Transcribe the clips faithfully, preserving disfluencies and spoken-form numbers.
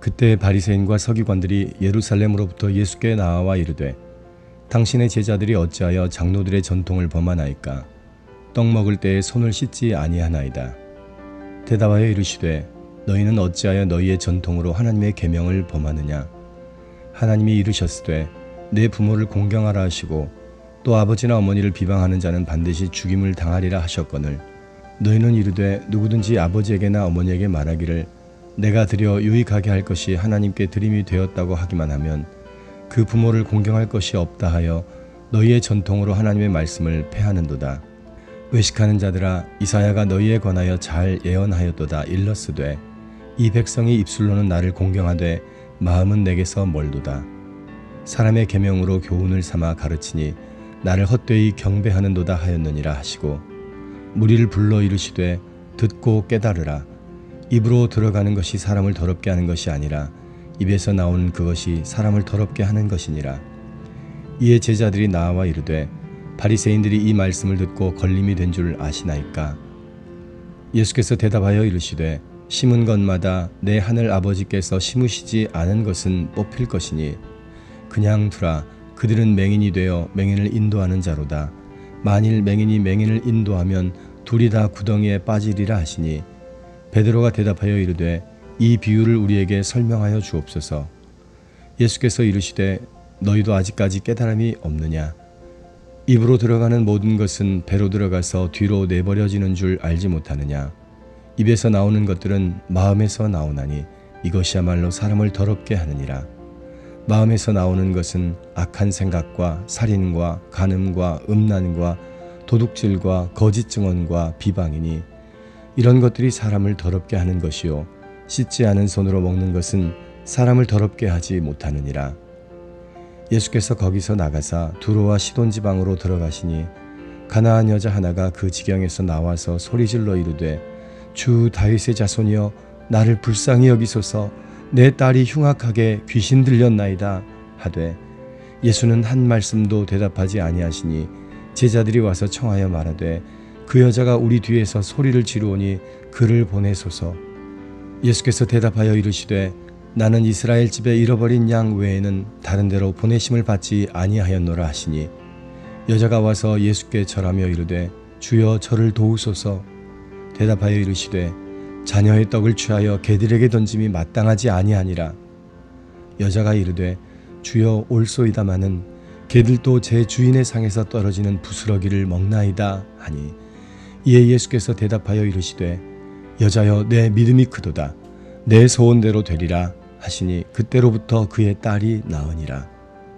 그때 바리새인과 서기관들이 예루살렘으로부터 예수께 나와 이르되 당신의 제자들이 어찌하여 장로들의 전통을 범하나이까? 떡 먹을 때에 손을 씻지 아니하나이다. 대답하여 이르시되 너희는 어찌하여 너희의 전통으로 하나님의 계명을 범하느냐? 하나님이 이르셨으되 내 부모를 공경하라 하시고 또 아버지나 어머니를 비방하는 자는 반드시 죽임을 당하리라 하셨거늘 너희는 이르되 누구든지 아버지에게나 어머니에게 말하기를 내가 드려 유익하게 할 것이 하나님께 드림이 되었다고 하기만 하면 그 부모를 공경할 것이 없다 하여 너희의 전통으로 하나님의 말씀을 패하는도다. 외식하는 자들아 이사야가 너희에 관하여 잘 예언하였도다. 일렀으되 이 백성이 입술로는 나를 공경하되 마음은 내게서 멀도다. 사람의 계명으로 교훈을 삼아 가르치니 나를 헛되이 경배하는도다 하였느니라 하시고 무리를 불러 이르시되 듣고 깨달으라. 입으로 들어가는 것이 사람을 더럽게 하는 것이 아니라 입에서 나오는 그것이 사람을 더럽게 하는 것이니라. 이에 제자들이 나와 이르되 바리새인들이 이 말씀을 듣고 걸림이 된 줄 아시나이까? 예수께서 대답하여 이르시되 심은 것마다 내 하늘 아버지께서 심으시지 않은 것은 뽑힐 것이니 그냥 두라. 그들은 맹인이 되어 맹인을 인도하는 자로다. 만일 맹인이 맹인을 인도하면 둘이 다 구덩이에 빠지리라 하시니 베드로가 대답하여 이르되 이 비유를 우리에게 설명하여 주옵소서. 예수께서 이르시되 너희도 아직까지 깨달음이 없느냐? 입으로 들어가는 모든 것은 배로 들어가서 뒤로 내버려지는 줄 알지 못하느냐? 입에서 나오는 것들은 마음에서 나오나니 이것이야말로 사람을 더럽게 하느니라. 마음에서 나오는 것은 악한 생각과 살인과 간음과 음란과 도둑질과 거짓 증언과 비방이니 이런 것들이 사람을 더럽게 하는 것이요 씻지 않은 손으로 먹는 것은 사람을 더럽게 하지 못하느니라. 예수께서 거기서 나가사 두로와 시돈 지방으로 들어가시니 가나안 여자 하나가 그 지경에서 나와서 소리질러 이르되 주 다윗의 자손이여 나를 불쌍히 여기소서. 내 딸이 흉악하게 귀신 들렸나이다 하되 예수는 한 말씀도 대답하지 아니하시니 제자들이 와서 청하여 말하되 그 여자가 우리 뒤에서 소리를 지르오니 그를 보내소서. 예수께서 대답하여 이르시되 나는 이스라엘 집에 잃어버린 양 외에는 다른 데로 보내심을 받지 아니하였노라 하시니 여자가 와서 예수께 절하며 이르되 주여 저를 도우소서. 대답하여 이르시되 자녀의 떡을 취하여 개들에게 던짐이 마땅하지 아니하니라. 여자가 이르되 주여 올소이다마는 개들도 제 주인의 상에서 떨어지는 부스러기를 먹나이다 하니 이에 예수께서 대답하여 이르시되 여자여 내 믿음이 크도다. 내 소원대로 되리라 하시니 그때로부터 그의 딸이 나으니라.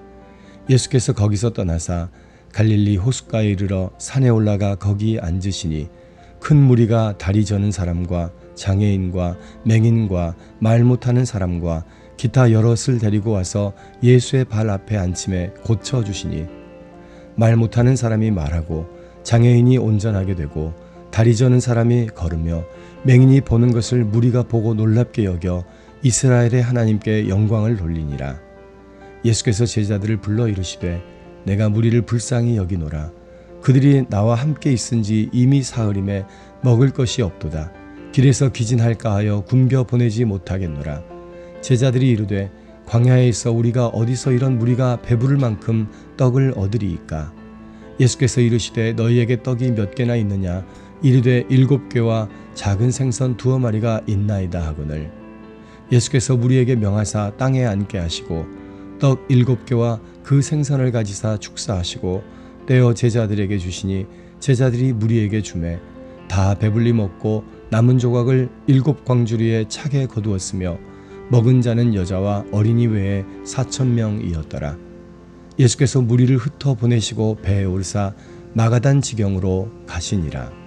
예수께서 거기서 떠나사 갈릴리 호숫가에 이르러 산에 올라가 거기 앉으시니 큰 무리가 다리 저는 사람과 장애인과 맹인과 말 못하는 사람과 기타 여럿을 데리고 와서 예수의 발 앞에 앉힘에 고쳐주시니 말 못하는 사람이 말하고 장애인이 온전하게 되고 다리 저는 사람이 걸으며 맹인이 보는 것을 무리가 보고 놀랍게 여겨 이스라엘의 하나님께 영광을 돌리니라. 예수께서 제자들을 불러 이르시되 내가 무리를 불쌍히 여기노라. 그들이 나와 함께 있은지 이미 사흘임에 먹을 것이 없도다. 길에서 기진할까 하여 굶겨 보내지 못하겠노라. 제자들이 이르되 광야에 있어 우리가 어디서 이런 무리가 배부를 만큼 떡을 얻으리이까? 예수께서 이르시되 너희에게 떡이 몇 개나 있느냐? 이르되 일곱 개와 작은 생선 두어 마리가 있나이다 하거늘 예수께서 무리에게 명하사 땅에 앉게 하시고 떡 일곱 개와 그 생선을 가지사 축사하시고 떼어 제자들에게 주시니 제자들이 무리에게 주매 다 배불리 먹고 남은 조각을 일곱 광주리에 차게 거두었으며 먹은 자는 여자와 어린이 외에 사천 명이었더라. 예수께서 무리를 흩어 보내시고 배에 오르사 마가단 지경으로 가시니라.